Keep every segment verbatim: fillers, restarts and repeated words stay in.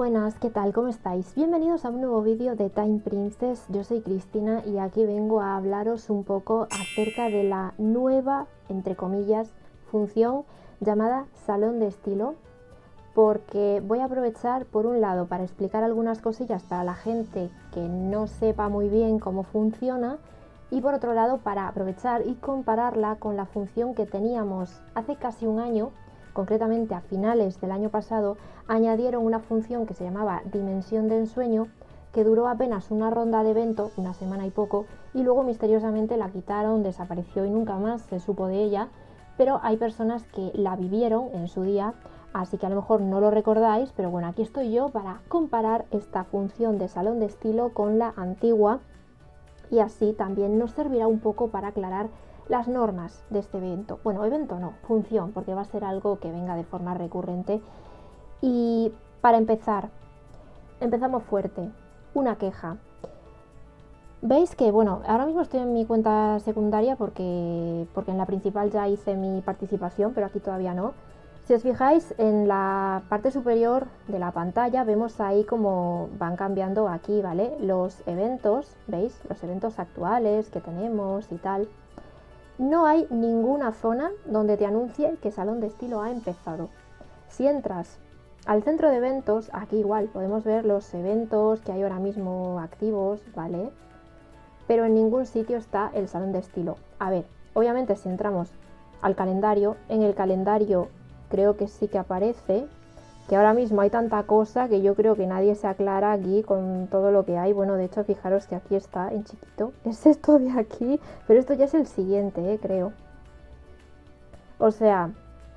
Buenas, ¿qué tal? ¿Cómo estáis? Bienvenidos a un nuevo vídeo de Time Princess. Yo soy Cristina y aquí vengo a hablaros un poco acerca de la nueva, entre comillas, función llamada Salón de Estilo, porque voy a aprovechar por un lado para explicar algunas cosillas para la gente que no sepa muy bien cómo funciona y por otro lado para aprovechar y compararla con la función que teníamos hace casi un año. Concretamente a finales del año pasado añadieron una función que se llamaba Dimensión de Ensueño, que duró apenas una ronda de evento, una semana y poco, y luego misteriosamente la quitaron, desapareció y nunca más se supo de ella, pero hay personas que la vivieron en su día, así que a lo mejor no lo recordáis, pero bueno, aquí estoy yo para comparar esta función de Salón de Estilo con la antigua y así también nos servirá un poco para aclarar las normas de este evento. Bueno, evento no, función, porque va a ser algo que venga de forma recurrente. Y para empezar, empezamos fuerte. Una queja. Veis que, bueno, ahora mismo estoy en mi cuenta secundaria porque, porque en la principal ya hice mi participación, pero aquí todavía no. Si os fijáis, en la parte superior de la pantalla vemos ahí como van cambiando aquí, ¿vale? Los eventos, ¿veis? Los eventos actuales que tenemos y tal. No hay ninguna zona donde te anuncie que Salón de Estilo ha empezado. Si entras al centro de eventos, aquí igual podemos ver los eventos que hay ahora mismo activos, ¿vale? Pero en ningún sitio está el Salón de Estilo. A ver, obviamente si entramos al calendario, en el calendario creo que sí que aparece, que ahora mismo hay tanta cosa que yo creo que nadie se aclara aquí con todo lo que hay. Bueno, de hecho, fijaros que aquí está en chiquito. Es esto de aquí, pero esto ya es el siguiente, ¿eh? Creo. O sea,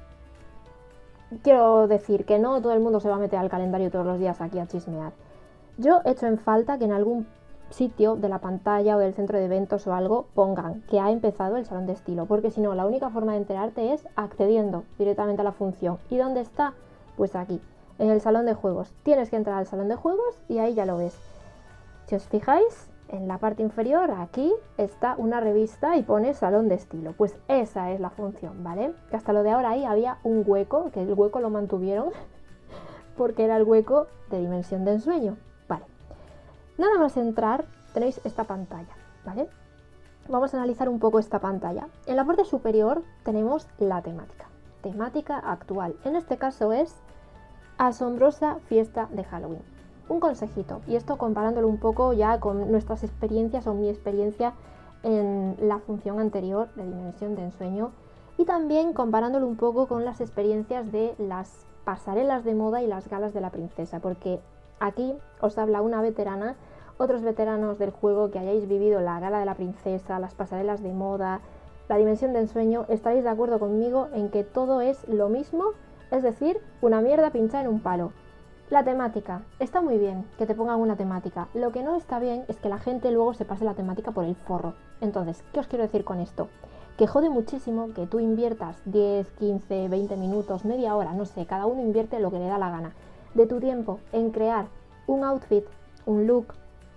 quiero decir que no todo el mundo se va a meter al calendario todos los días aquí a chismear. Yo echo en falta que en algún sitio de la pantalla o del centro de eventos o algo pongan que ha empezado el Salón de Estilo, porque si no, la única forma de enterarte es accediendo directamente a la función. ¿Y dónde está? Pues aquí, en el salón de juegos. Tienes que entrar al salón de juegos y ahí ya lo ves. Si os fijáis, en la parte inferior, aquí, está una revista y pone Salón de Estilo. Pues esa es la función, ¿vale? Que hasta lo de ahora ahí había un hueco, que el hueco lo mantuvieron porque era el hueco de Dimensión de Ensueño. Vale. Nada más entrar, tenéis esta pantalla, ¿vale? Vamos a analizar un poco esta pantalla. En la parte superior tenemos la temática. Temática actual. En este caso es Asombrosa Fiesta de Halloween. Un consejito, y esto comparándolo un poco ya con nuestras experiencias o mi experiencia en la función anterior de Dimensión de Ensueño y también comparándolo un poco con las experiencias de las pasarelas de moda y las galas de la princesa, porque aquí os habla una veterana, otros veteranos del juego que hayáis vivido la gala de la princesa, las pasarelas de moda, la Dimensión de Ensueño, estaréis de acuerdo conmigo en que todo es lo mismo, es decir, una mierda pinchada en un palo. La temática. Está muy bien que te pongan una temática. Lo que no está bien es que la gente luego se pase la temática por el forro. Entonces, ¿qué os quiero decir con esto? Que jode muchísimo que tú inviertas diez, quince, veinte minutos, media hora, no sé, cada uno invierte lo que le da la gana, de tu tiempo en crear un outfit, un look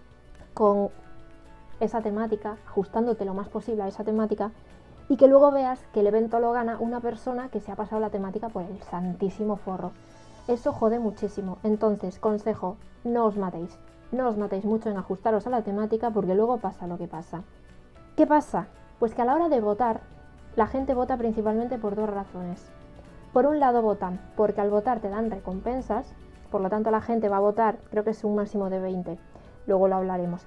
con esa temática, ajustándote lo más posible a esa temática, y que luego veas que el evento lo gana una persona que se ha pasado la temática por el santísimo forro. Eso jode muchísimo. Entonces, consejo, no os matéis. No os matéis mucho en ajustaros a la temática porque luego pasa lo que pasa. ¿Qué pasa? Pues que a la hora de votar, la gente vota principalmente por dos razones. Por un lado votan porque al votar te dan recompensas, por lo tanto la gente va a votar, creo que es un máximo de veinte, luego lo hablaremos.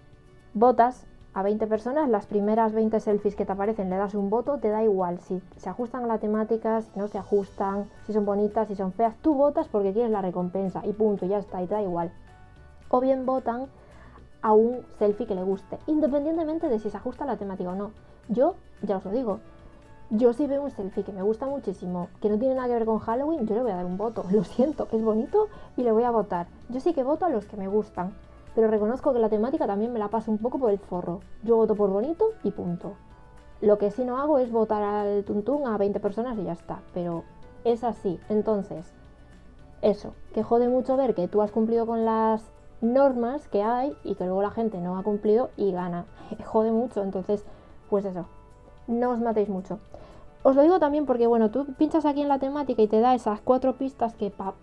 Votas a veinte personas, las primeras veinte selfies que te aparecen le das un voto, te da igual si se ajustan a la temática, si no se ajustan, si son bonitas, si son feas, tú votas porque quieres la recompensa y punto, ya está, y te da igual. O bien votan a un selfie que le guste, independientemente de si se ajusta a la temática o no. Yo, ya os lo digo, yo si veo un selfie que me gusta muchísimo, que no tiene nada que ver con Halloween, yo le voy a dar un voto, lo siento, es bonito y le voy a votar. Yo sí que voto a los que me gustan. Pero reconozco que la temática también me la paso un poco por el forro. Yo voto por bonito y punto. Lo que sí no hago es votar al tuntún a veinte personas y ya está. Pero es así. Entonces, eso, que jode mucho ver que tú has cumplido con las normas que hay y que luego la gente no ha cumplido y gana. Jode mucho, entonces, pues eso, no os matéis mucho. Os lo digo también porque, bueno, tú pinchas aquí en la temática y te da esas cuatro pistas que pa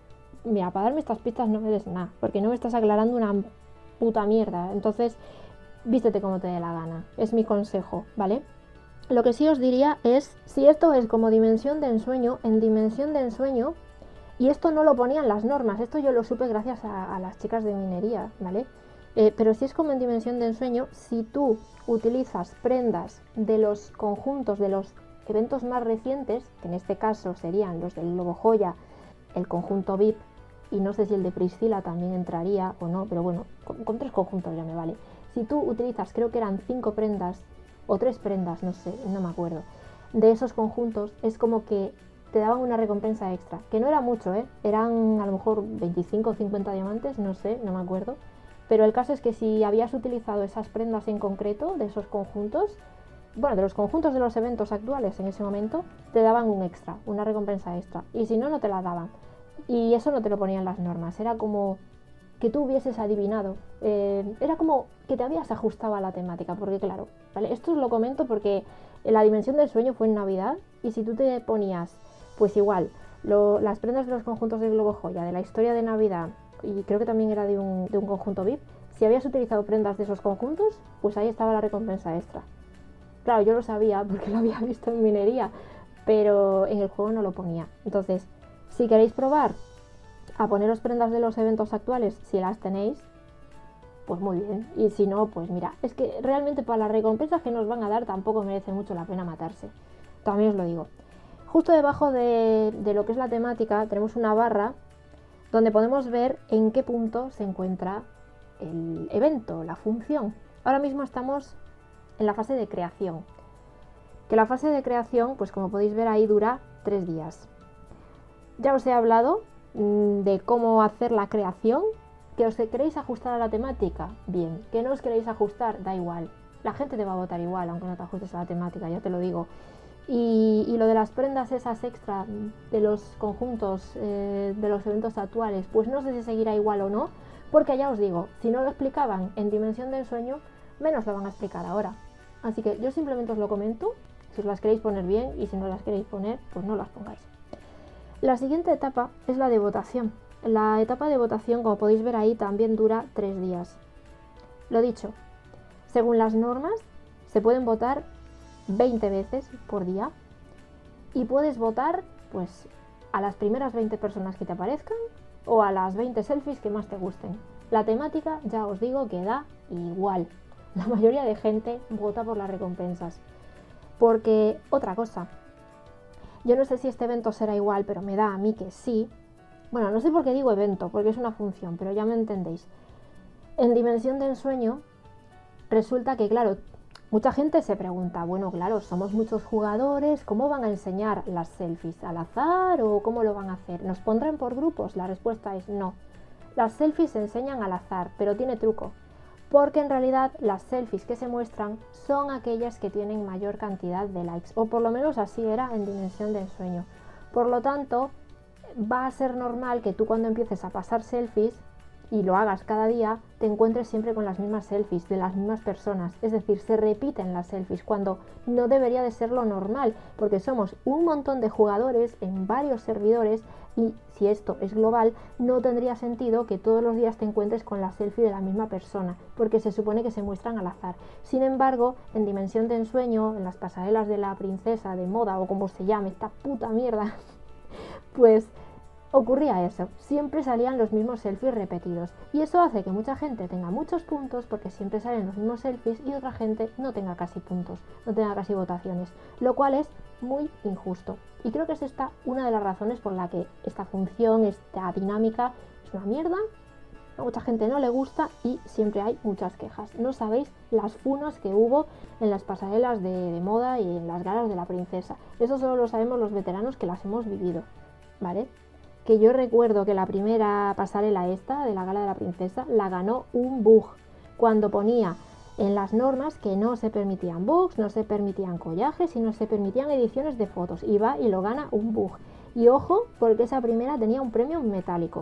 mira, para darme estas pistas no me des nada, porque no me estás aclarando una puta mierda. Entonces, vístete como te dé la gana. Es mi consejo, ¿vale? Lo que sí os diría es, si esto es como dimensión de ensueño, en dimensión de ensueño, y esto no lo ponían las normas, esto yo lo supe gracias a, a las chicas de minería, ¿vale? Eh, pero si es como en dimensión de ensueño, si tú utilizas prendas de los conjuntos de los eventos más recientes, que en este caso serían los del Globo Joya, el conjunto V I P, y no sé si el de Priscila también entraría o no, pero bueno, con, con tres conjuntos ya me vale. Si tú utilizas, creo que eran cinco prendas, o tres prendas, no sé, no me acuerdo, de esos conjuntos, es como que te daban una recompensa extra, que no era mucho, ¿eh? Eran a lo mejor veinticinco o cincuenta diamantes, no sé, no me acuerdo, pero el caso es que si habías utilizado esas prendas en concreto, de esos conjuntos, bueno, de los conjuntos de los eventos actuales en ese momento, te daban un extra, una recompensa extra, y si no, no te la daban, y eso no te lo ponían las normas, era como que tú hubieses adivinado, eh, era como que te habías ajustado a la temática, porque claro, ¿vale? Esto os lo comento porque la dimensión del sueño fue en Navidad, y si tú te ponías, pues igual, lo, las prendas de los conjuntos de Globo Joya, de la historia de Navidad, y creo que también era de un, de un conjunto V I P, si habías utilizado prendas de esos conjuntos, pues ahí estaba la recompensa extra. Claro, yo lo sabía porque lo había visto en minería, pero en el juego no lo ponía. Entonces, si queréis probar a poneros prendas de los eventos actuales, si las tenéis, pues muy bien. Y si no, pues mira, es que realmente para las recompensas que nos van a dar tampoco merece mucho la pena matarse. También os lo digo. Justo debajo de, de lo que es la temática tenemos una barra donde podemos ver en qué punto se encuentra el evento, la función. Ahora mismo estamos en la fase de creación. Que la fase de creación, pues como podéis ver ahí, dura tres días. Ya os he hablado mmm, de cómo hacer la creación. ¿Que os queréis ajustar a la temática? Bien. ¿Que no os queréis ajustar? Da igual. La gente te va a votar igual, aunque no te ajustes a la temática, ya te lo digo. Y, y lo de las prendas esas extra de los conjuntos eh, de los eventos actuales, pues no sé si seguirá igual o no, porque ya os digo, si no lo explicaban en dimensión de ensueño, menos lo van a explicar ahora. Así que yo simplemente os lo comento, si os las queréis poner bien, y si no las queréis poner, pues no las pongáis. La siguiente etapa es la de votación. La etapa de votación, como podéis ver ahí, también dura tres días. Lo dicho, según las normas, se pueden votar veinte veces por día, y puedes votar pues a las primeras veinte personas que te aparezcan o a las veinte selfies que más te gusten. La temática, ya os digo, que da igual. La mayoría de gente vota por las recompensas. Porque, otra cosa, yo no sé si este evento será igual, pero me da a mí que sí. Bueno, no sé por qué digo evento, porque es una función, pero ya me entendéis. En dimensión de ensueño, resulta que, claro, mucha gente se pregunta, bueno, claro, somos muchos jugadores, ¿cómo van a enseñar las selfies? ¿Al azar o cómo lo van a hacer? ¿Nos pondrán por grupos? La respuesta es no. Las selfies se enseñan al azar, pero tiene truco, porque en realidad las selfies que se muestran son aquellas que tienen mayor cantidad de likes, o por lo menos así era en dimensión de ensueño. Por lo tanto, va a ser normal que tú cuando empieces a pasar selfies y lo hagas cada día, te encuentres siempre con las mismas selfies de las mismas personas, es decir, se repiten las selfies cuando no debería de ser lo normal, porque somos un montón de jugadores en varios servidores y si esto es global, no tendría sentido que todos los días te encuentres con la selfie de la misma persona, porque se supone que se muestran al azar. Sin embargo, en dimensión de ensueño, en las pasarelas de la princesa de moda o como se llame esta puta mierda, pues ocurría eso, siempre salían los mismos selfies repetidos y eso hace que mucha gente tenga muchos puntos porque siempre salen los mismos selfies y otra gente no tenga casi puntos, no tenga casi votaciones, lo cual es muy injusto y creo que es esta una de las razones por la que esta función, esta dinámica es una mierda, a mucha gente no le gusta y siempre hay muchas quejas. No sabéis las funas que hubo en las pasarelas de, de moda y en las galas de la princesa, eso solo lo sabemos los veteranos que las hemos vivido, ¿vale? Que yo recuerdo que la primera pasarela esta de la gala de la princesa la ganó un bug cuando ponía en las normas que no se permitían bugs, no se permitían collajes y no se permitían ediciones de fotos y va y lo gana un bug y ojo porque esa primera tenía un premio metálico,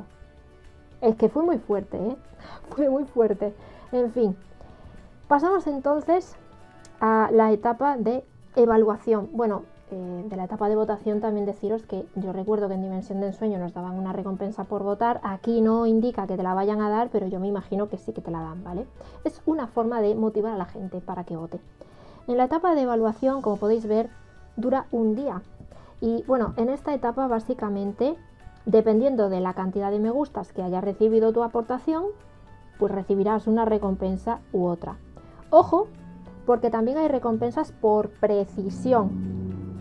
es que fue muy fuerte, ¿eh? Fue muy fuerte. En fin, pasamos entonces a la etapa de evaluación. Bueno, eh, de la etapa de votación también deciros que yo recuerdo que en Dimensión de Ensueño nos daban una recompensa por votar. Aquí no indica que te la vayan a dar, pero yo me imagino que sí que te la dan, ¿vale? Es una forma de motivar a la gente para que vote. En la etapa de evaluación, como podéis ver, dura un día. Y bueno, en esta etapa básicamente, dependiendo de la cantidad de me gustas que haya recibido tu aportación, pues recibirás una recompensa u otra. Ojo, porque también hay recompensas por precisión.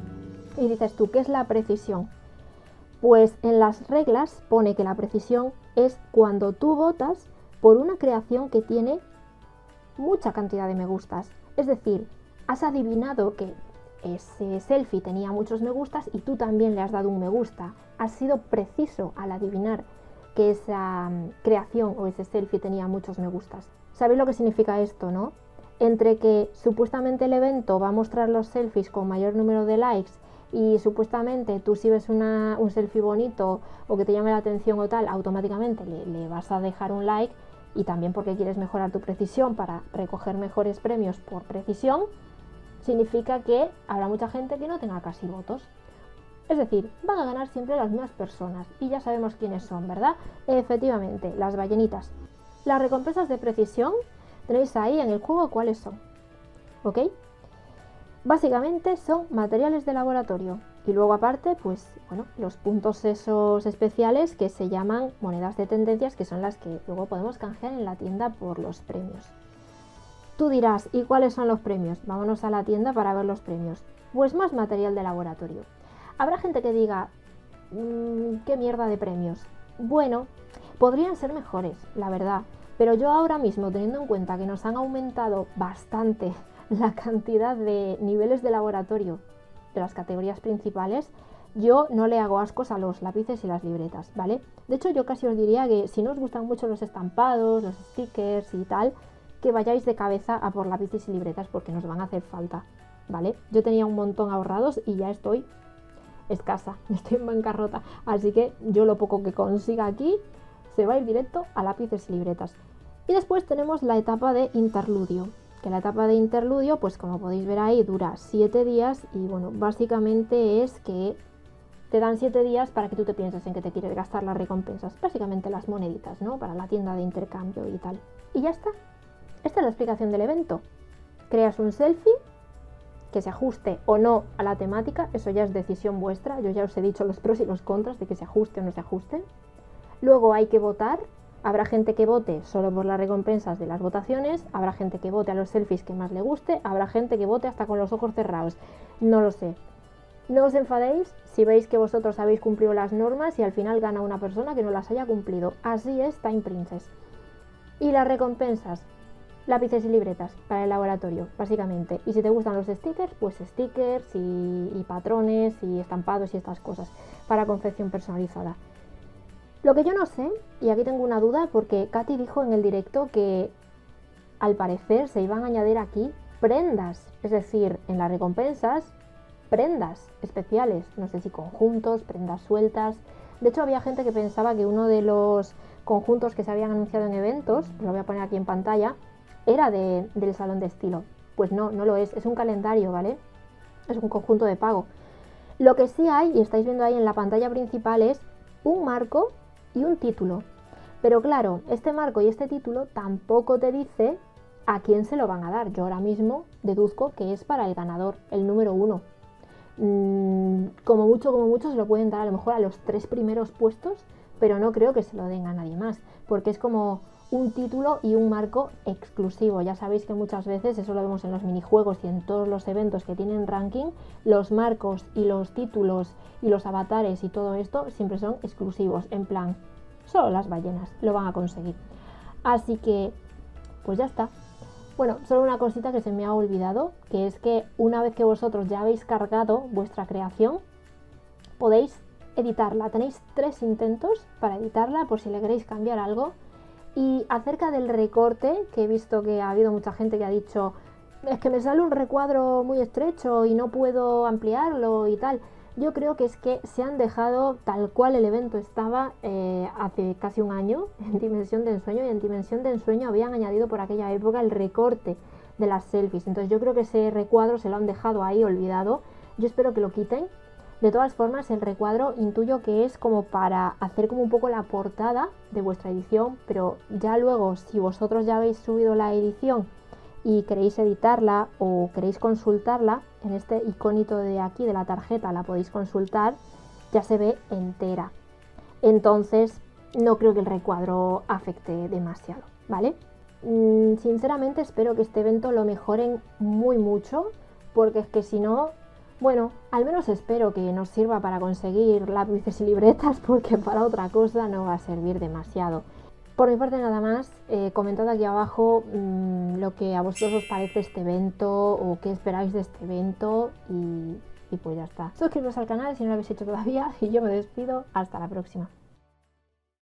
Y dices tú, ¿qué es la precisión? Pues en las reglas pone que la precisión es cuando tú votas por una creación que tiene mucha cantidad de me gustas. Es decir, has adivinado que ese selfie tenía muchos me gustas y tú también le has dado un me gusta. Has sido preciso al adivinar que esa creación o ese selfie tenía muchos me gustas. ¿Sabéis lo que significa esto, no? Entre que supuestamente el evento va a mostrar los selfies con mayor número de likes y supuestamente tú si ves una, un selfie bonito o que te llame la atención o tal, automáticamente le, le vas a dejar un like, y también porque quieres mejorar tu precisión para recoger mejores premios por precisión, significa que habrá mucha gente que no tenga casi votos. Es decir, van a ganar siempre las mismas personas y ya sabemos quiénes son, ¿verdad? Efectivamente, las ballenitas. Las recompensas de precisión tenéis ahí en el juego cuáles son, ¿ok? Básicamente son materiales de laboratorio y luego aparte, pues bueno, los puntos esos especiales que se llaman monedas de tendencias, que son las que luego podemos canjear en la tienda por los premios. Tú dirás, ¿y cuáles son los premios? Vámonos a la tienda para ver los premios. Pues más material de laboratorio. Habrá gente que diga, mmm, ¿qué mierda de premios? Bueno, podrían ser mejores, la verdad, pero yo ahora mismo, teniendo en cuenta que nos han aumentado bastante la cantidad de niveles de laboratorio de las categorías principales, yo no le hago ascos a los lápices y las libretas, ¿vale? De hecho, yo casi os diría que si no os gustan mucho los estampados, los stickers y tal, que vayáis de cabeza a por lápices y libretas porque nos van a hacer falta, ¿vale? Yo tenía un montón ahorrados y ya estoy escasa, estoy en bancarrota, así que yo lo poco que consiga aquí se va a ir directo a lápices y libretas. Y después tenemos la etapa de interludio, que la etapa de interludio, pues como podéis ver ahí, dura siete días y bueno, básicamente es que te dan siete días para que tú te pienses en que te quieres gastar las recompensas, básicamente las moneditas, ¿no? Para la tienda de intercambio y tal. Y ya está. Esta es la explicación del evento. Creas un selfie que se ajuste o no a la temática, eso ya es decisión vuestra, yo ya os he dicho los pros y los contras de que se ajuste o no se ajuste. Luego hay que votar. Habrá gente que vote solo por las recompensas de las votaciones, habrá gente que vote a los selfies que más le guste, habrá gente que vote hasta con los ojos cerrados, no lo sé. No os enfadéis si veis que vosotros habéis cumplido las normas y al final gana una persona que no las haya cumplido. Así es Time Princess. Y las recompensas, lápices y libretas para el laboratorio, básicamente. Y si te gustan los stickers, pues stickers y, y patrones y estampados y estas cosas para confección personalizada. Lo que yo no sé, y aquí tengo una duda, porque Katy dijo en el directo que al parecer se iban a añadir aquí prendas, es decir, en las recompensas, prendas especiales, no sé si conjuntos, prendas sueltas. De hecho, había gente que pensaba que uno de los conjuntos que se habían anunciado en eventos, lo voy a poner aquí en pantalla, era de, del salón de estilo. Pues no, no lo es, es un calendario, ¿vale? Es un conjunto de pago. Lo que sí hay, y estáis viendo ahí en la pantalla principal, es un marco y un título. Pero claro, este marco y este título tampoco te dice a quién se lo van a dar. Yo ahora mismo deduzco que es para el ganador, el número uno. Mm, como mucho, como mucho se lo pueden dar a lo mejor a los tres primeros puestos, pero no creo que se lo den a nadie más, porque es como un título y un marco exclusivo. Ya sabéis que muchas veces, eso lo vemos en los minijuegos y en todos los eventos que tienen ranking, los marcos y los títulos y los avatares y todo esto siempre son exclusivos, en plan, solo las ballenas lo van a conseguir. Así que, pues ya está. Bueno, solo una cosita que se me ha olvidado, que es que una vez que vosotros ya habéis cargado vuestra creación, podéis editarla. Tenéis tres intentos para editarla por si le queréis cambiar algo. Y acerca del recorte, que he visto que ha habido mucha gente que ha dicho, es que me sale un recuadro muy estrecho y no puedo ampliarlo y tal. Yo creo que es que se han dejado tal cual el evento estaba eh, hace casi un año en Dimensión de Ensueño, y en Dimensión de Ensueño habían añadido por aquella época el recorte de las selfies. Entonces yo creo que ese recuadro se lo han dejado ahí olvidado Yo espero que lo quiten. De todas formas, el recuadro intuyo que es como para hacer como un poco la portada de vuestra edición, pero ya luego, si vosotros ya habéis subido la edición y queréis editarla o queréis consultarla, en este iconito de aquí de la tarjeta la podéis consultar, ya se ve entera. Entonces, no creo que el recuadro afecte demasiado, ¿vale? Mm, sinceramente espero que este evento lo mejoren muy mucho, porque es que si no, bueno, al menos espero que nos sirva para conseguir lápices y libretas, porque para otra cosa no va a servir demasiado. Por mi parte nada más, eh, comentad aquí abajo mmm, lo que a vosotros os parece este evento o qué esperáis de este evento y, y pues ya está. Suscribiros al canal si no lo habéis hecho todavía y yo me despido, hasta la próxima.